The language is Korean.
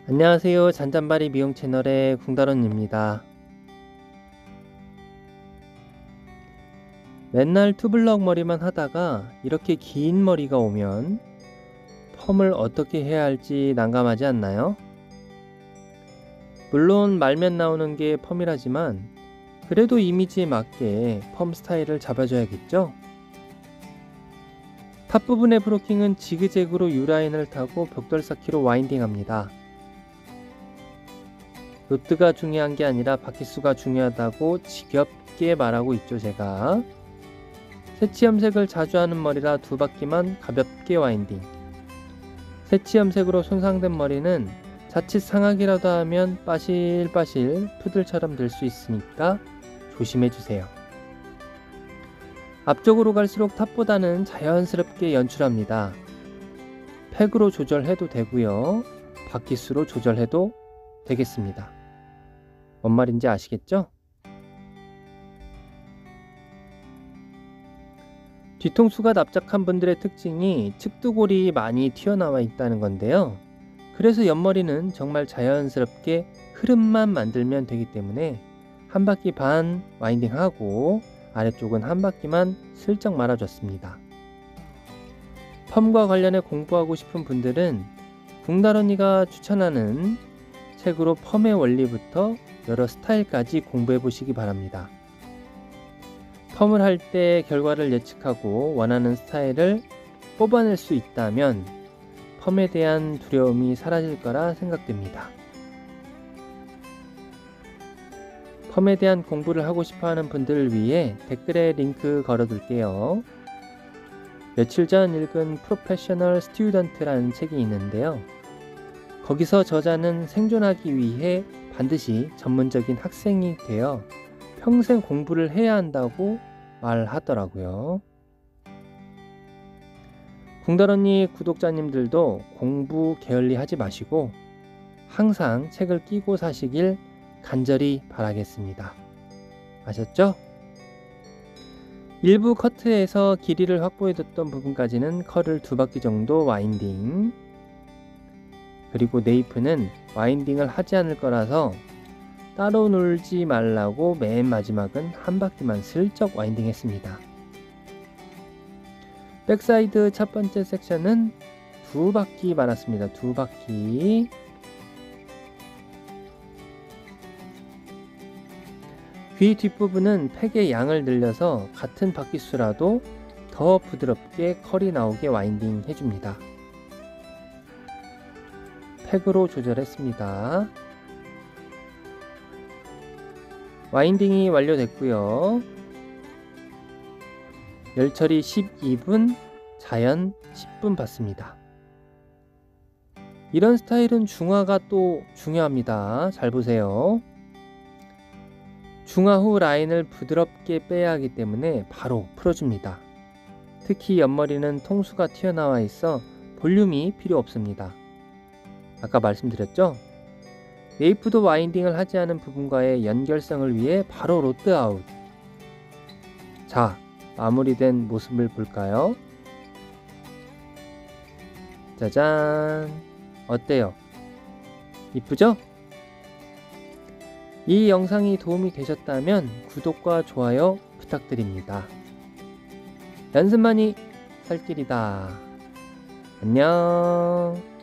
안녕하세요. 잔잔바리 미용 채널의 궁다론입니다. 맨날 투블럭 머리만 하다가 이렇게 긴 머리가 오면 펌을 어떻게 해야 할지 난감하지 않나요? 물론 말면 나오는 게 펌이라지만 그래도 이미지에 맞게 펌 스타일을 잡아줘야겠죠? 탑 부분의 브로킹은 지그재그로 U라인을 타고 벽돌 쌓기로 와인딩합니다. 로트가 중요한 게 아니라 바퀴수가 중요하다고 지겹게 말하고 있죠, 제가. 새치 염색을 자주 하는 머리라 두 바퀴만 가볍게 와인딩. 새치 염색으로 손상된 머리는 자칫 상하기라도 하면 빠실빠실 푸들처럼 될 수 있으니까 조심해주세요. 앞쪽으로 갈수록 탑보다는 자연스럽게 연출합니다. 팩으로 조절해도 되고요. 바퀴수로 조절해도 되겠습니다. 뭔 말인지 아시겠죠? 뒤통수가 납작한 분들의 특징이 측두골이 많이 튀어나와 있다는 건데요. 그래서 옆머리는 정말 자연스럽게 흐름만 만들면 되기 때문에 한 바퀴 반 와인딩하고 아래쪽은 한 바퀴만 슬쩍 말아줬습니다. 펌과 관련해 공부하고 싶은 분들은 궁다런이가 추천하는 책으로 펌의 원리부터 여러 스타일까지 공부해 보시기 바랍니다. 펌을 할 때 결과를 예측하고 원하는 스타일을 뽑아낼 수 있다면 펌에 대한 두려움이 사라질 거라 생각됩니다. 펌에 대한 공부를 하고 싶어 하는 분들을 위해 댓글에 링크 걸어둘게요. 며칠 전 읽은 프로페셔널 스튜던트라는 책이 있는데요. 거기서 저자는 생존하기 위해 반드시 전문적인 학생이 되어 평생 공부를 해야 한다고 말하더라고요. 궁다런니 구독자님들도 공부 게을리 하지 마시고 항상 책을 끼고 사시길 간절히 바라겠습니다. 아셨죠? 일부 커트에서 길이를 확보해뒀던 부분까지는 컬을 두 바퀴 정도 와인딩, 그리고 네이프는 와인딩을 하지 않을 거라서 따로 놀지 말라고 맨 마지막은 한 바퀴만 슬쩍 와인딩 했습니다. 백사이드 첫 번째 섹션은 두 바퀴 말았습니다. 두 바퀴. 귀 뒷부분은 팩의 양을 늘려서 같은 바퀴수라도 더 부드럽게 컬이 나오게 와인딩 해줍니다. 팩으로 조절했습니다. 와인딩이 완료됐고요. 열처리 12분, 자연 10분 받습니다. 이런 스타일은 중화가 또 중요합니다. 잘 보세요. 중화 후 라인을 부드럽게 빼야 하기 때문에 바로 풀어줍니다. 특히 옆머리는 통수가 튀어나와 있어 볼륨이 필요 없습니다. 아까 말씀드렸죠? 네이프도 와인딩을 하지 않은 부분과의 연결성을 위해 바로 로트 아웃. 자, 마무리된 모습을 볼까요? 짜잔! 어때요? 이쁘죠? 이 영상이 도움이 되셨다면 구독과 좋아요 부탁드립니다. 연습만이 살 길이다. 안녕.